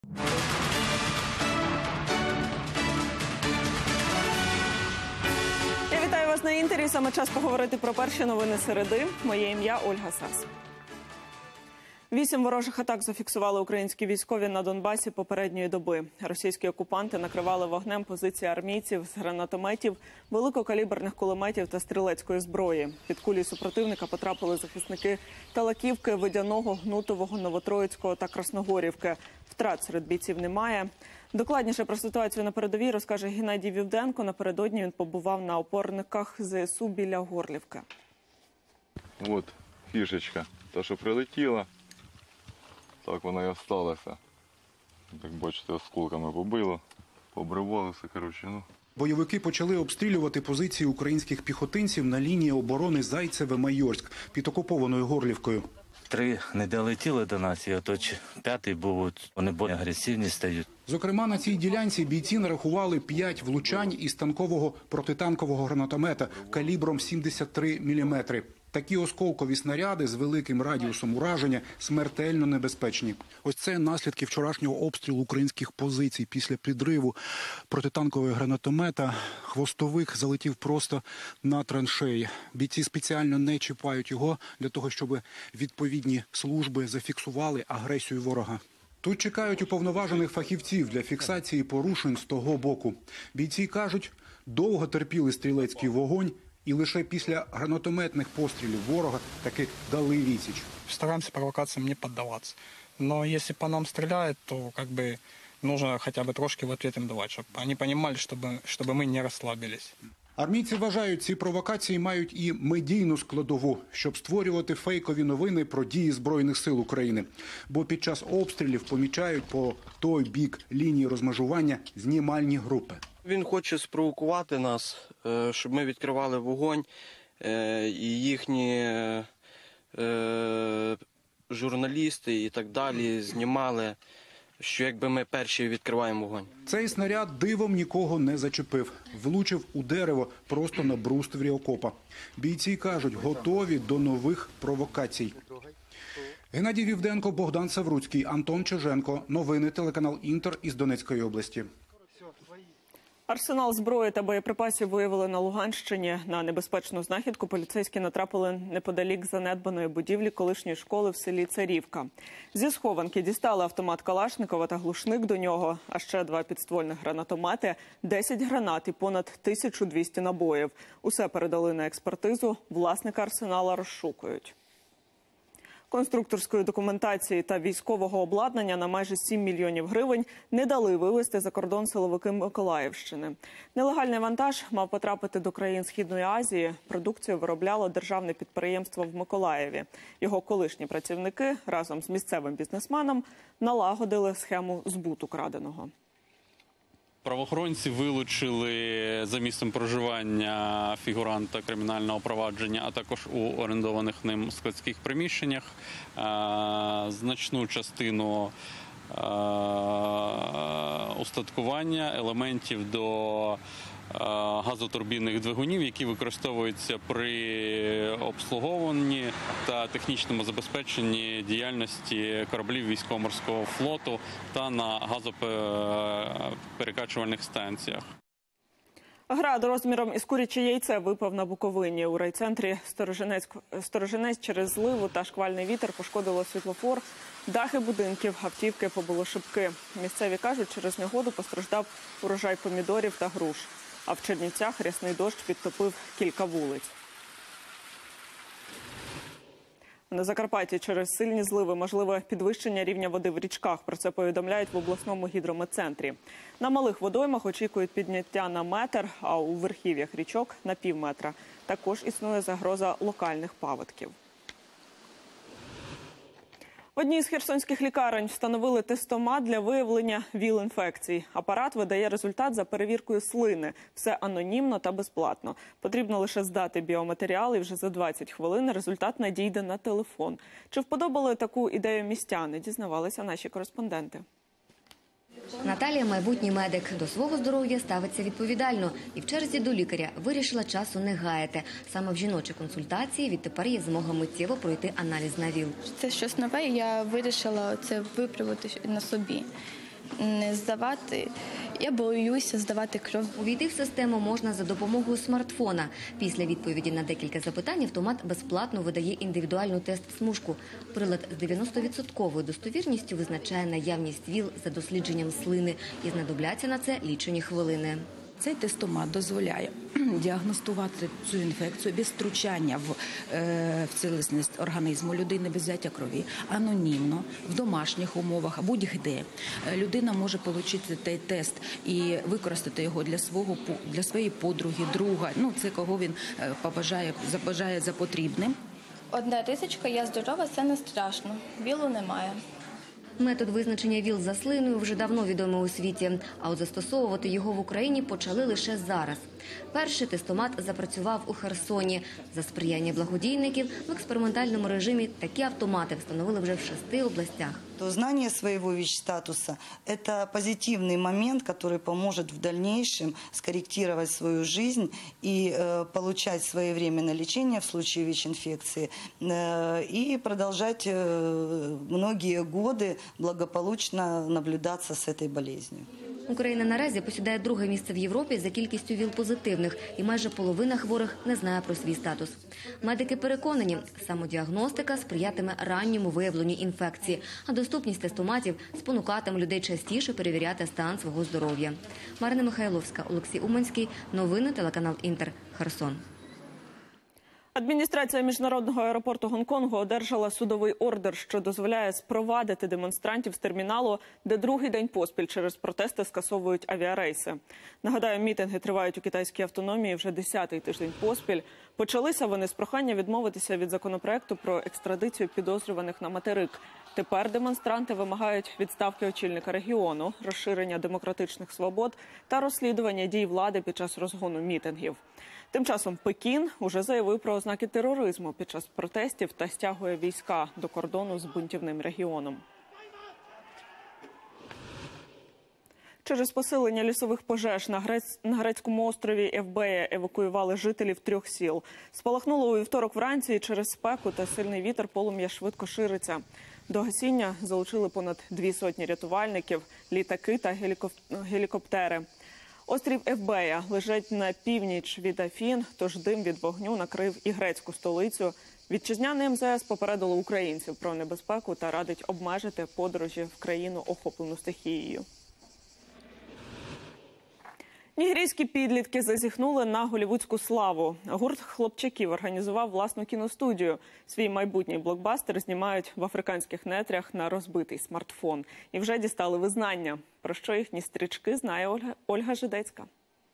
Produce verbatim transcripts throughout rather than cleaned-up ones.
Я вітаю вас на інтері. Саме час поговорити про перші новини середи. Моє ім'я Ольга Сас. Вісім ворожих атак зафіксували українські військові на Донбасі попередньої доби. Російські окупанти накривали вогнем позиції армійців з гранатометів, великокаліберних кулеметів та стрілецької зброї. Під кулі супротивника потрапили захисники Талаківки, Водяного, Гнутового, Новотроїцького та Красногорівки. Втрат серед бійців немає. Докладніше про ситуацію на передовій розкаже Геннадій Вівденко. Напередодні він побував на опорниках ЗСУ біля Горлівки. От фішечка, та що прилетіла. Так вона і осталася. Як бачите, осколками побило, побривало все, коротше, ну. Бойовики почали обстрілювати позиції українських піхотинців на лінії оборони Зайцеве-Майорськ під окупованою Горлівкою. Три не долетіли до нас, і от п'ятий був, вони більш агресивні стають. Зокрема, на цій ділянці бійці нарахували п'ять влучань із танкового протитанкового гранатомета калібром сімдесят три міліметри. Такі осколкові снаряди з великим радіусом ураження смертельно небезпечні. Ось це наслідки вчорашнього обстрілу українських позицій після підриву протитанкового гранатомета. Хвостовик залетів просто на траншеї. Бійці спеціально не чіпають його для того, щоб відповідні служби зафіксували агресію ворога. Тут чекають уповноважених фахівців для фіксації порушень з того боку. Бійці кажуть, довго терпіли стрілецький вогонь, і лише після гранатометних пострілів ворога таки дали відсіч. Стараемся провокациям не поддаваться. Но если по нам стреляют, то как бы нужно хотя бы трошки в ответ им давать, чтобы они понимали, чтобы, чтобы мы не расслабились. Армійці вважають, ці провокації мають і медійну складову, щоб створювати фейкові новини про дії Збройних сил України. Бо під час обстрілів помічають по той бік лінії розмежування знімальні групи. Він хоче спровокувати нас, щоб ми відкривали вогонь, і їхні журналісти і так далі знімали, що якби ми перші відкриваємо вогонь. Цей снаряд дивом нікого не зачепив. Влучив у дерево просто на брустворі окопа. Бійці кажуть, готові до нових провокацій. Геннадій Вівденко, Богдан Савруцький, Антон Чиженко. Новини телеканал «Інтер» із Донецької області. Арсенал зброї та боєприпасів виявили на Луганщині. На небезпечну знахідку поліцейські натрапили неподалік занедбаної будівлі колишньої школи в селі Царівка. Зі схованки дістали автомат Калашникова та глушник до нього, а ще два підствольних гранатомети, десять гранат і понад тисячу двісті набоїв. Усе передали на експертизу, власника арсенала розшукують. Конструкторської документації та військового обладнання на майже сім мільйонів гривень не дали вивезти за кордон силовики Миколаївщини. Нелегальний вантаж мав потрапити до країн Східної Азії. Продукцію виробляло державне підприємство в Миколаєві. Його колишні працівники разом з місцевим бізнесменом налагодили схему збуту краденого. Правоохоронці вилучили за місцем проживання фігуранта кримінального провадження, а також у орендованих ним складських приміщеннях значну частину устаткування, елементів до газотурбінних двигунів, які використовуються при обслуговуванні та технічному забезпеченні діяльності кораблів військово-морського флоту та на газоперекачувальних станціях. Град розміром із куряче яйце випав на Буковині. У райцентрі Сторожинець, Сторожинець через зливу та шквальний вітер пошкодило світлофор, дахи будинків, автівки побило шибки. Місцеві кажуть, через негоду постраждав урожай помідорів та груш. А в Чернівцях рясний дощ підтопив кілька вулиць. На Закарпатті через сильні зливи можливе підвищення рівня води в річках. Про це повідомляють в обласному гідрометцентрі. На малих водоймах очікують підняття на метр, а у верхів'ях річок – на пів метра. Також існує загроза локальних паводків. В одній з херсонських лікарень встановили тестомат для виявлення ВІЛ-інфекцій. Апарат видає результат за перевіркою слини. Все анонімно та безплатно. Потрібно лише здати біоматеріал, і вже за двадцять хвилин результат надійде на телефон. Чи вподобали таку ідею містяни, дізнавалися наші кореспонденти. Наталія – майбутній медик. До свого здоров'я ставиться відповідально. І в черзі до лікаря вирішила часу не гаяти. Саме в жіночій консультації відтепер є змога миттєво пройти аналіз на ВІЛ. Це щось нове, я вирішила це випробувати на собі. не здавати. Я боюся здавати кров. Увійти в систему можна за допомогою смартфона. Після відповіді на декілька запитань автомат безплатно видає індивідуальну тест-смужку. Прилад з дев'яносто відсотків достовірністю визначає наявність ВІЛ за дослідженням слини і знадобляться на це лічені хвилини. Цей тестомат дозволяє діагностувати цю інфекцію без втручання в, е, в цілісність організму людини, без взяття крові, анонімно, в домашніх умовах, будь-де. Людина може отримати цей тест і використати його для, свого, для своєї подруги, друга, ну, це кого він побажає, забажає за потрібним. Одна рисочка, я здорова, це не страшно. Вілу немає. Метод визначення ВІЛ за слиною вже давно відомий у світі, а от застосовувати його в Україні почали лише зараз. Перший тестомат запрацював у Херсоні. За сприяння благодійників в експериментальному режимі такі автомати встановили вже в шести областях. То знание своего ВИЧ-статуса – это позитивный момент, который поможет в дальнейшем скорректировать свою жизнь и э, получать своевременное лечение в случае ВИЧ-инфекции э, и продолжать э, многие годы благополучно наблюдаться с этой болезнью. Україна наразі посідає друге місце в Європі за кількістю ВІЛ-позитивних, і майже половина хворих не знає про свій статус. Медики переконані, самодіагностика сприятиме ранньому виявленню інфекції, а доступність тестоматів спонукатиме людей частіше перевіряти стан свого здоров'я. Марина Михайловська, Олексій Уманський. Новини, телеканал Інтер. Херсон. Адміністрація міжнародного аеропорту Гонконгу одержала судовий ордер, що дозволяє спровадити демонстрантів з терміналу, де другий день поспіль через протести скасовують авіарейси. Нагадаю, мітинги тривають у китайській автономії вже десятий тиждень поспіль. Почалися вони з прохання відмовитися від законопроекту про екстрадицію підозрюваних на материк. Тепер демонстранти вимагають відставки очільника регіону, розширення демократичних свобод та розслідування дій влади під час розгону мітингів. Тим часом Пекін уже заявив про ознаки тероризму під час протестів та стягує війська до кордону з бунтівним регіоном. Через посилення лісових пожеж на, Грец... на грецькому острові Евбея евакуювали жителів трьох сіл. Спалахнуло у вівторок вранці і через спеку та сильний вітер полум'я швидко шириться. До гасіння залучили понад дві сотні рятувальників, літаки та гелікоп... гелікоптери. Острів Евбея лежить на північ від Афін, тож дим від вогню накрив і грецьку столицю. Вітчизняне ем зе ес попередило українців про небезпеку та радить обмежити подорожі в країну, охоплену стихією. Нігерійські підлітки зазіхнули на голівудську славу. Гурт хлопчаків організував власну кіностудію. Свій майбутній блокбастер знімають в африканських нетрях на розбитий смартфон. І вже дістали визнання. Про що їхні стрічки знає Ольга, Ольга Жидецька.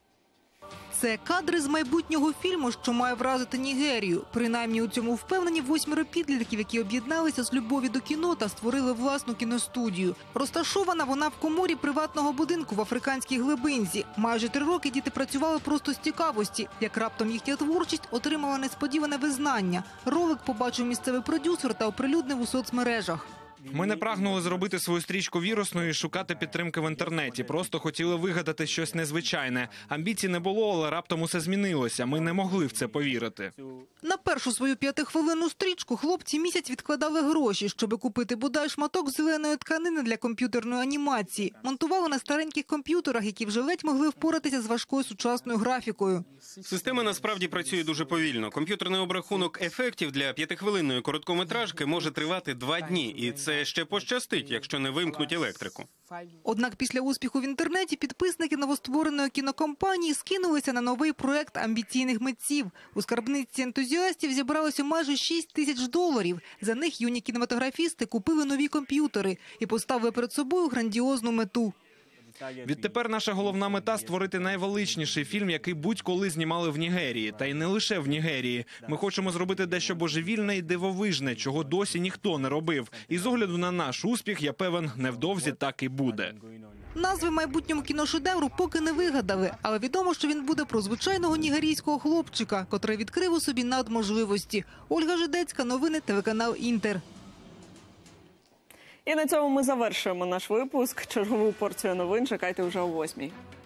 Це кадри з майбутнього фільму, що має вразити Нігерію. Принаймні у цьому впевнені восьмеро підлітків, які об'єдналися з любові до кіно та створили власну кіностудію. Розташована вона в коморі приватного будинку в африканській глибинці. Майже три роки діти працювали просто з цікавості, як раптом їхня творчість отримала несподіване визнання. Ролик побачив місцевий продюсер та оприлюднив у соцмережах. Ми не прагнули зробити свою стрічку вірусною і шукати підтримки в інтернеті. Просто хотіли вигадати щось незвичайне. Амбіцій не було, але раптом усе змінилося. Ми не могли в це повірити. На першу свою п'ятихвилинну стрічку хлопці місяць відкладали гроші, щоб купити бодай шматок зеленої тканини для комп'ютерної анімації. Монтували на стареньких комп'ютерах, які вже ледь могли впоратися з важкою сучасною графікою. Система насправді працює дуже повільно. Комп'ютерний обрахунок ефектів для п'ятихвилинної короткометражки може тривати два дні. І це ще пощастить, якщо не вимкнуть електрику. Однак після успіху в інтернеті підписники новоствореної кінокомпанії скинулися на новий проект амбіційних митців. У скарбниці ентузіастів зібралося майже шість тисяч доларів. За них юні кінематографісти купили нові комп'ютери і поставили перед собою грандіозну мету. Відтепер наша головна мета – створити найвеличніший фільм, який будь-коли знімали в Нігерії. Та й не лише в Нігерії. Ми хочемо зробити дещо божевільне і дивовижне, чого досі ніхто не робив. І з огляду на наш успіх, я певен, невдовзі так і буде. Назви майбутньому кіношедевру поки не вигадали, але відомо, що він буде про звичайного нігерійського хлопчика, котрий відкрив у собі надможливості. Ольга Жидецька, новини, телеканал Інтер. І на цьому ми завершуємо наш випуск. Чергову порцію новин чекайте вже о восьмій.